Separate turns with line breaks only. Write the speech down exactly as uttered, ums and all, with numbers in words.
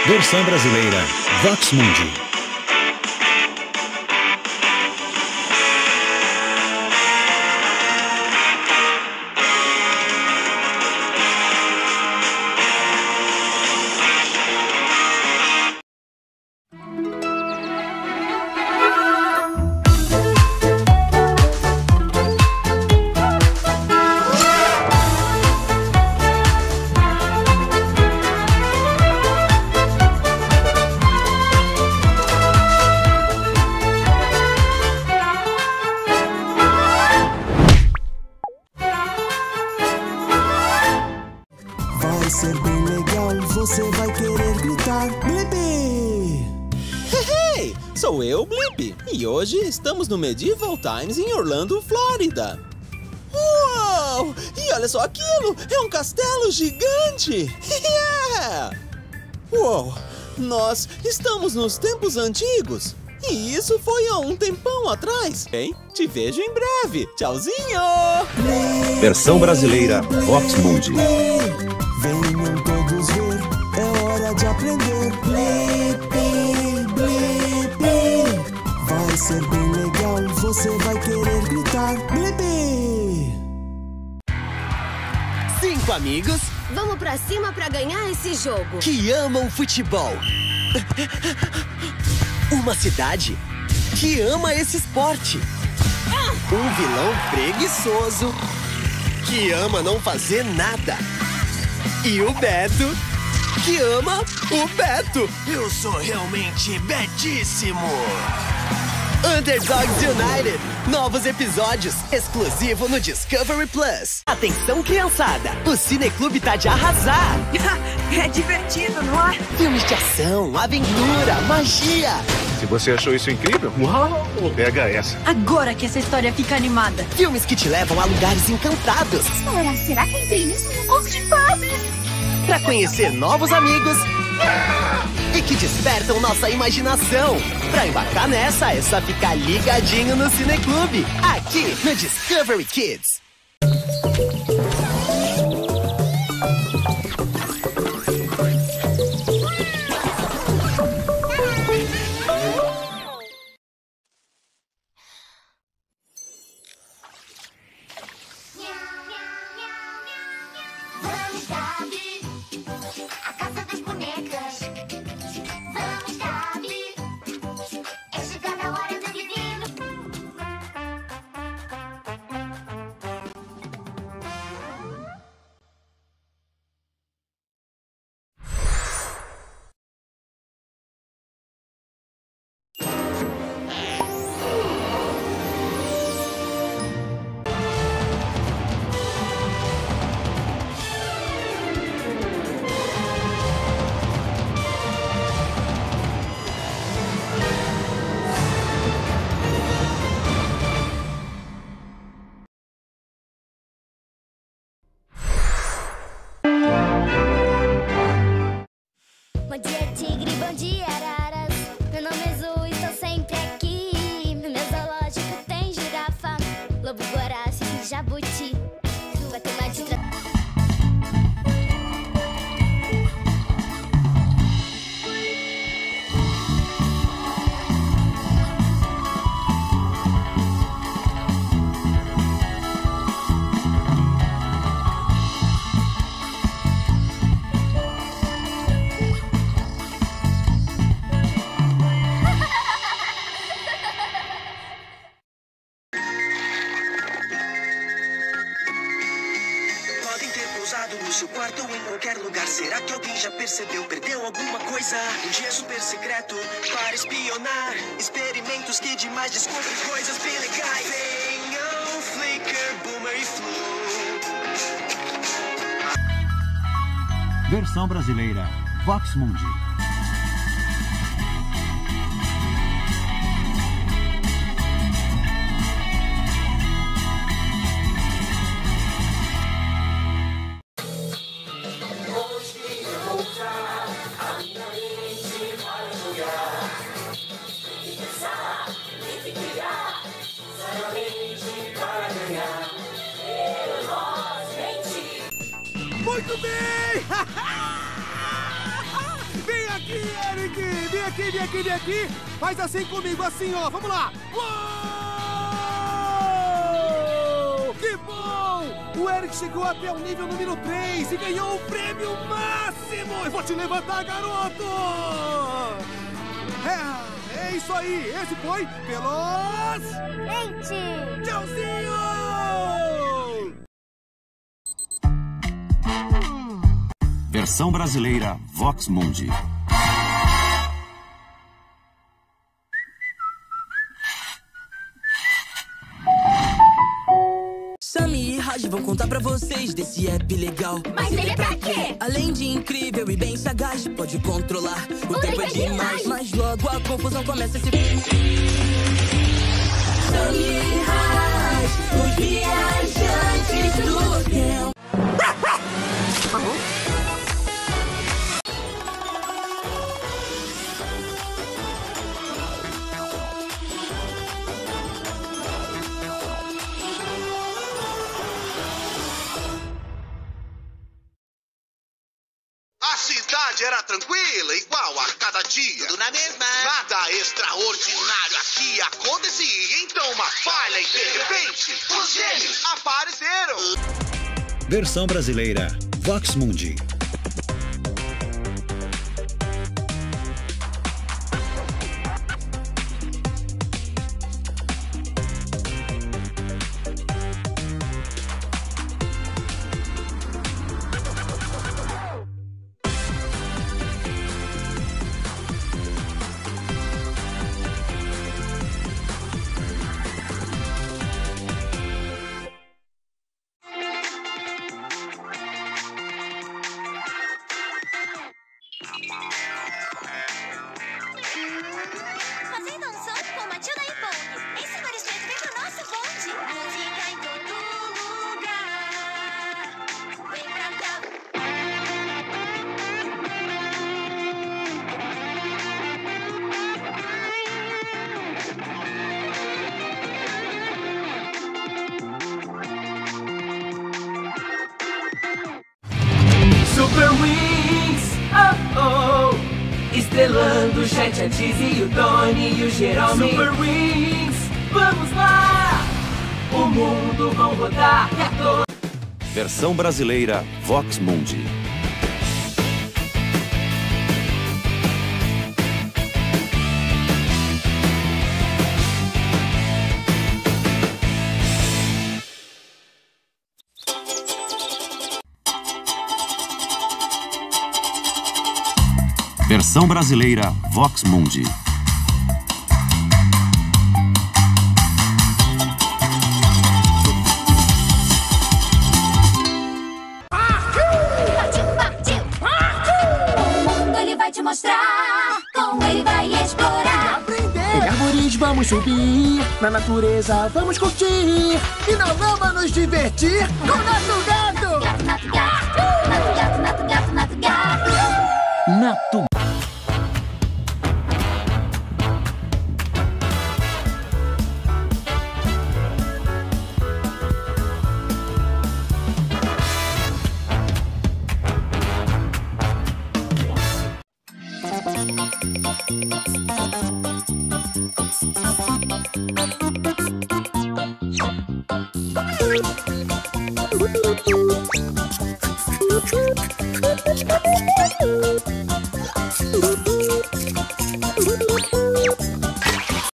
Versão brasileira, Vox Mundi.
Vai ser bem legal, você vai querer gritar Blippi!
Hey, sou eu, Blippi, e hoje estamos no Medieval Times em Orlando, Flórida. Uau! E olha só aquilo! É um castelo gigante! Yeah! Uau! Nós estamos nos tempos antigos! E isso foi há um tempão atrás! Bem, te vejo em breve! Tchauzinho!
Versão brasileira, Vox Mundi.
Venham todos ver, é hora de aprender. Blippi, Blippi. Vai ser bem legal, você vai querer gritar Blippi.
Cinco amigos
Vamos pra cima pra ganhar esse jogo.
que amam futebol. Uma cidade que ama esse esporte. Um vilão preguiçoso que ama não fazer nada. E o Beto que ama o Beto. Eu sou realmente betíssimo. Underdogs United. Novos episódios, exclusivo no Discovery Plus. Atenção, criançada. O Cineclube tá de arrasar.
É divertido, não é?
Filmes de ação, aventura, magia.
Se você achou isso incrível, uau, pega essa.
Agora que essa história fica animada.
Filmes que te levam a lugares encantados.
Ora, será que entrei nisso no conto de fadas?
Pra conhecer novos amigos e que despertam nossa imaginação. Pra embarcar nessa, é só ficar ligadinho no Cineclube, aqui no Discovery Kids.
Vamos, Gabi, a casa das bonecas. Vamos, Gabi, é chegada a hora do divino.
Bom dia, tigre, bom dia, araras. Meu nome é Zu e estou sempre aqui. No meu zoológico tem girafa, lobo guará, e jabuti. Vai ter mais de tra...
Podem ter pousado no seu quarto ou em qualquer lugar. Será que alguém já percebeu? Perdeu alguma coisa? Um dia super secreto para espionar. Experimentos que demais descobrem coisas bem legais. Venham, Flicker, Boomer e Flu.
Versão brasileira, Vox Mundi.
Muito bem! Vem Eric! Vem aqui, vem aqui, vem aqui! Faz assim comigo, assim, ó! Vamos lá! Uou! Que bom! O Eric chegou até o nível número três e ganhou o prêmio máximo! Eu vou te levantar, garoto! É, é isso aí! Esse foi Pelos...
Gente!
Tchauzinho!
Versão brasileira Vox Mundi.
Sammy e Raj vão contar pra vocês desse app legal.
Mas ele é pra quê?
Além de incrível e bem sagaz, pode controlar o,
O
tempo é
tempo é
demais.
demais.
Mas logo a confusão começa a se... Sammy e Raj, os viajantes do tempo.
A cidade era tranquila, igual a cada dia.
Tudo na mesma.
Nada extraordinário aqui acontecia. Então uma falha e de repente os gêmeos apareceram.
Versão brasileira Vox Mundi.
Fazendo um som com Matilda e Pong. Ei, senhor Estreito, vem pro nosso bonde. Música em todo lugar. Vem pra cá.
Super Wings, oh oh, estrelando o Chat, a Dizzy, o Tony e o Jerome. Super Wings, vamos lá! O mundo vão rodar e a toa.
Versão brasileira Vox Mundi. Versão brasileira Vox Mundi.
Partiu, partiu. O mundo ele vai te mostrar. Com ele vai explorar.
Em árvores vamos subir, na natureza vamos curtir e na lama nos divertir com o nosso gato!
Gato, nato, gato. Nato, gato, nato, gato, nato, gato.
Nato.
Música